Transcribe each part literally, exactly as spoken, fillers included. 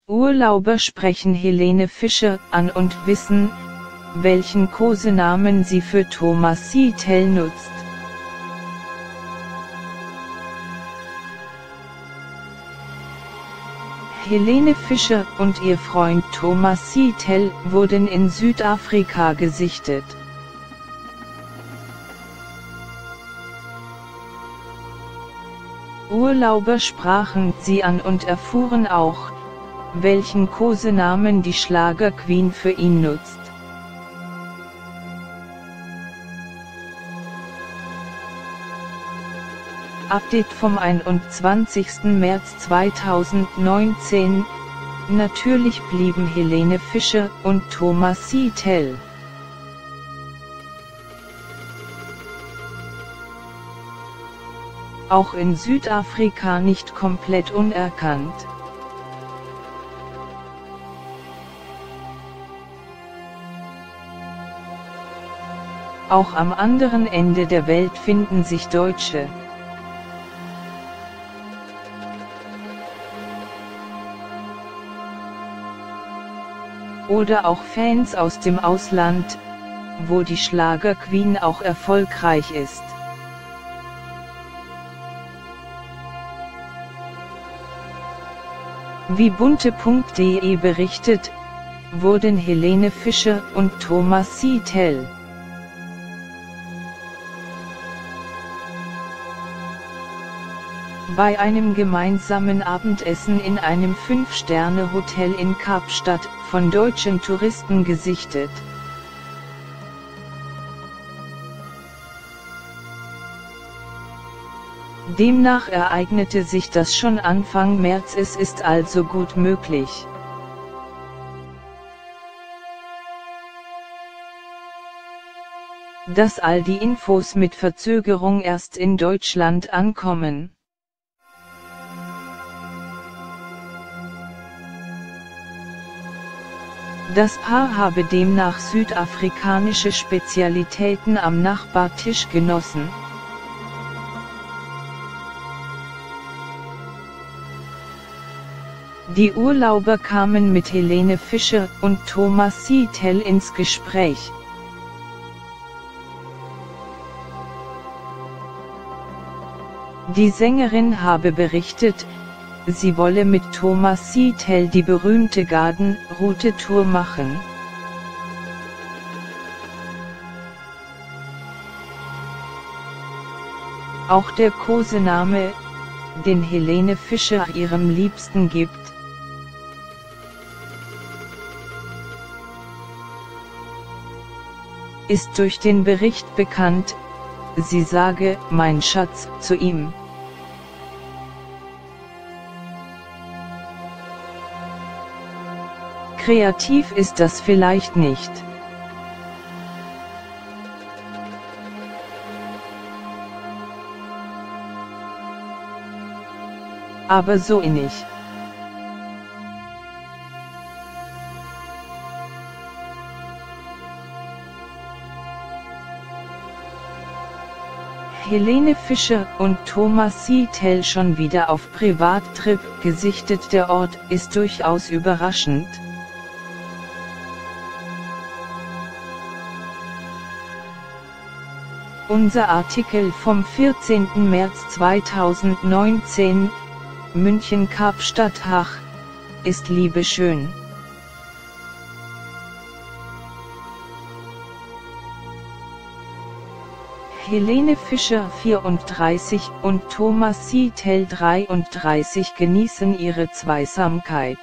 Urlauber sprechen Helene Fischer an und wissen, welchen Kosenamen sie für Thomas Siethel nutzt. Helene Fischer und ihr Freund Thomas Siethel wurden in Südafrika gesichtet. Urlauber sprachen sie an und erfuhren auch, welchen Kosenamen die Schlagerqueen für ihn nutzt. Update vom einundzwanzigsten März zweitausendneunzehn. Natürlich blieben Helene Fischer und Thomas Siethel. Auch in Südafrika nicht komplett unerkannt. Auch am anderen Ende der Welt finden sich Deutsche. Oder auch Fans aus dem Ausland, wo die Schlagerqueen auch erfolgreich ist. Wie bunte punkt de berichtet, wurden Helene Fischer und Thomas Siethel bei einem gemeinsamen Abendessen in einem Fünf-Sterne-Hotel in Kapstadt von deutschen Touristen gesichtet. Demnach ereignete sich das schon Anfang März, es ist also gut möglich, dass all die Infos mit Verzögerung erst in Deutschland ankommen. Das Paar habe demnach südafrikanische Spezialitäten am Nachbartisch genossen. Die Urlauber kamen mit Helene Fischer und Thomas Siethel ins Gespräch. Die Sängerin habe berichtet, sie wolle mit Thomas Siethel die berühmte Garden-Route-Tour machen. Auch der Kosename, den Helene Fischer ihrem Liebsten gibt, ist durch den Bericht bekannt, sie sage, mein Schatz, zu ihm. Kreativ ist das vielleicht nicht. Aber so innig. Helene Fischer und Thomas Siethel schon wieder auf Privattrip gesichtet. Der Ort ist durchaus überraschend. Unser Artikel vom vierzehnten März zweitausendneunzehn, München-Kapstadt-Hach, ist Liebe schön. Helene Fischer vierunddreißig und Thomas Siethel dreiunddreißig genießen ihre Zweisamkeit.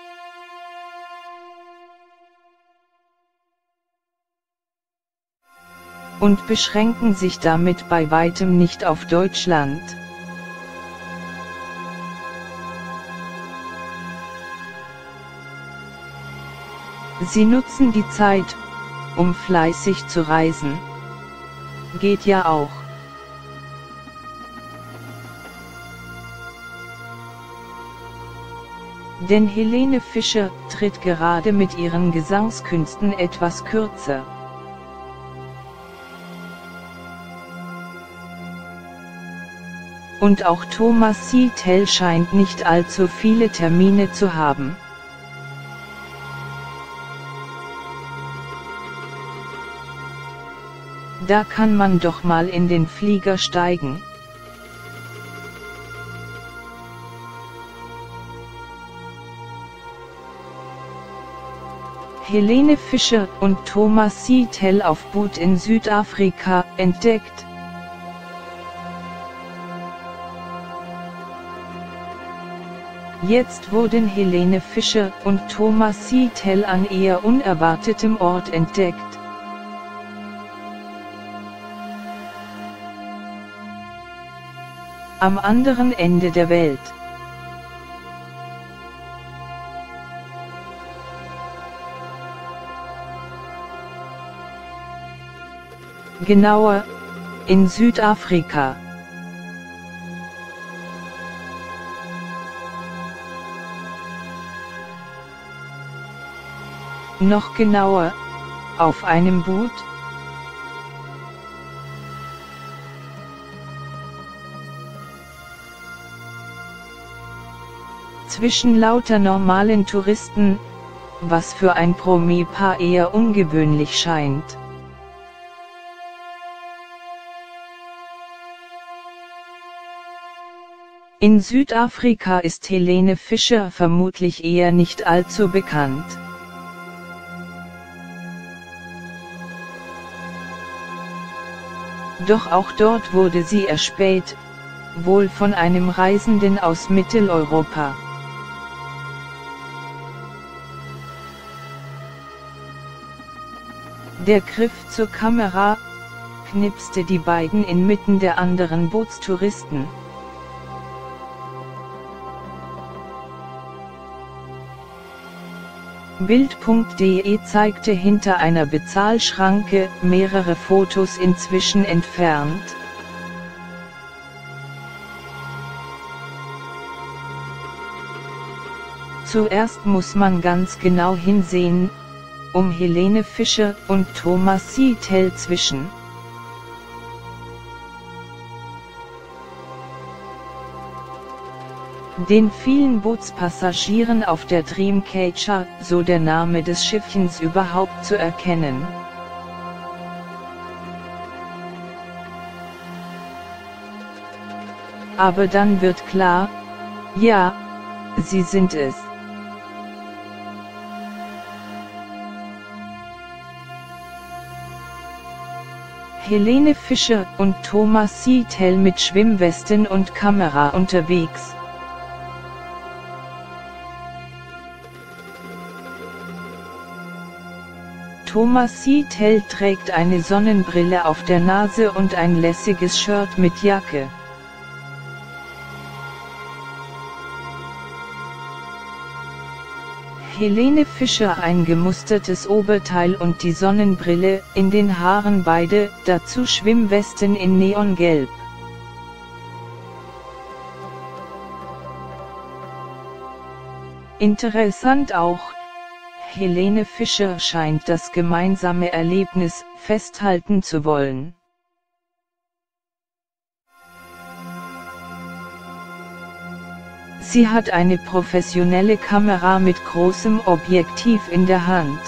Und beschränken sich damit bei weitem nicht auf Deutschland. Sie nutzen die Zeit, um fleißig zu reisen. Geht ja auch. Denn Helene Fischer tritt gerade mit ihren Gesangskünsten etwas kürzer. Und auch Thomas Siethel scheint nicht allzu viele Termine zu haben. Da kann man doch mal in den Flieger steigen. Helene Fischer und Thomas Siethel auf Boot in Südafrika, entdeckt. Jetzt wurden Helene Fischer und Thomas Siethel an eher unerwartetem Ort entdeckt. Am anderen Ende der Welt. Genauer, in Südafrika. Noch genauer, auf einem Boot? Zwischen lauter normalen Touristen, was für ein Promi-Paar eher ungewöhnlich scheint. In Südafrika ist Helene Fischer vermutlich eher nicht allzu bekannt. Doch auch dort wurde sie erspäht, wohl von einem Reisenden aus Mitteleuropa. Der griff zur Kamera, knipste die beiden inmitten der anderen Bootstouristen. Bild punkt de zeigte hinter einer Bezahlschranke mehrere Fotos inzwischen entfernt. Zuerst muss man ganz genau hinsehen, um Helene Fischer und Thomas Siethel zwischen den vielen Bootspassagieren auf der Dreamcatcher, so der Name des Schiffchens, überhaupt zu erkennen. Aber dann wird klar, ja, sie sind es. Helene Fischer und Thomas Siethel mit Schwimmwesten und Kamera unterwegs. Thomas Siethel trägt eine Sonnenbrille auf der Nase und ein lässiges Shirt mit Jacke. Helene Fischer ein gemustertes Oberteil und die Sonnenbrille, in den Haaren beide, dazu Schwimmwesten in Neongelb. Interessant auch, Helene Fischer scheint das gemeinsame Erlebnis festhalten zu wollen. Sie hat eine professionelle Kamera mit großem Objektiv in der Hand.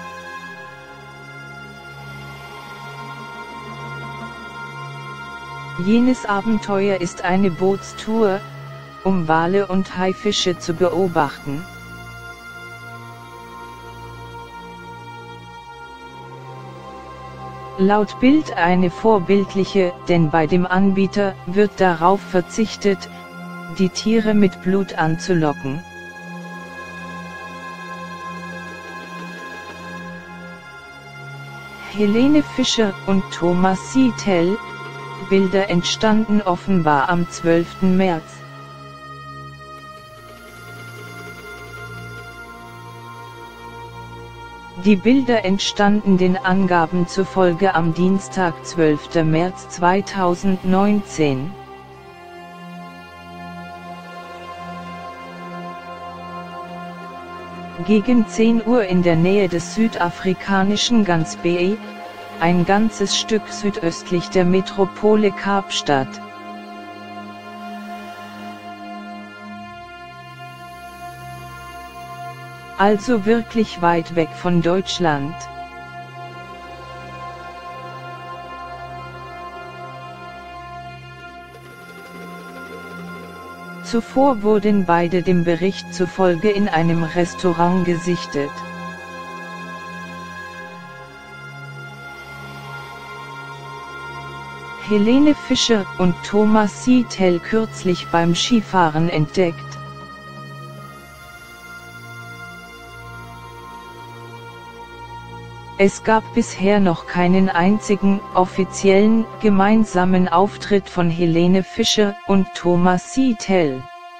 Jenes Abenteuer ist eine Bootstour, um Wale und Haifische zu beobachten. Laut Bild eine vorbildliche, denn bei dem Anbieter wird darauf verzichtet, die Tiere mit Blut anzulocken. Helene Fischer und Thomas Siethel, Bilder entstanden offenbar am zwölften März. Die Bilder entstanden den Angaben zufolge am Dienstag, zwölften März zweitausendneunzehn. Gegen zehn Uhr in der Nähe des südafrikanischen Gansbaai, ein ganzes Stück südöstlich der Metropole Kapstadt. Also wirklich weit weg von Deutschland. Zuvor wurden beide dem Bericht zufolge in einem Restaurant gesichtet. Helene Fischer und Thomas Siethel kürzlich beim Skifahren entdeckt. Es gab bisher noch keinen einzigen, offiziellen, gemeinsamen Auftritt von Helene Fischer und Thomas Siethel.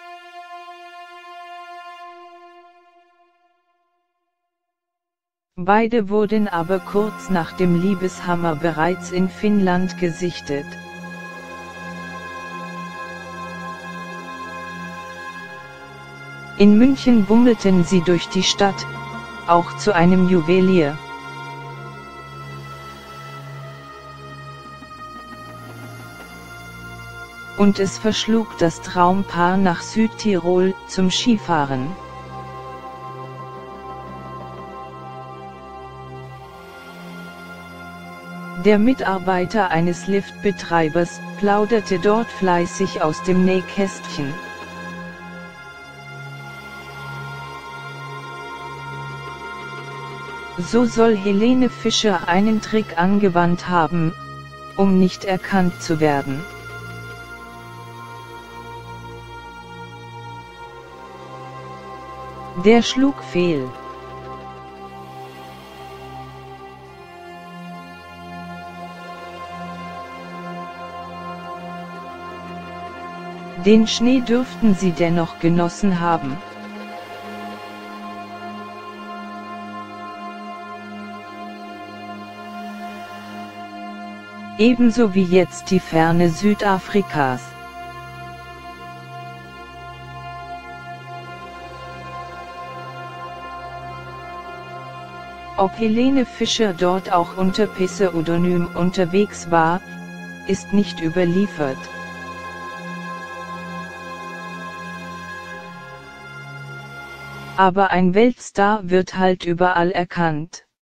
Beide wurden aber kurz nach dem Liebeshammer bereits in Finnland gesichtet. In München bummelten sie durch die Stadt, auch zu einem Juwelier. Und es verschlug das Traumpaar nach Südtirol, zum Skifahren. Der Mitarbeiter eines Liftbetreibers plauderte dort fleißig aus dem Nähkästchen. So soll Helene Fischer einen Trick angewandt haben, um nicht erkannt zu werden. Der schlug fehl. Den Schnee dürften sie dennoch genossen haben. Ebenso wie jetzt die Ferne Südafrikas. Ob Helene Fischer dort auch unter Pseudonym unterwegs war, ist nicht überliefert. Aber ein Weltstar wird halt überall erkannt.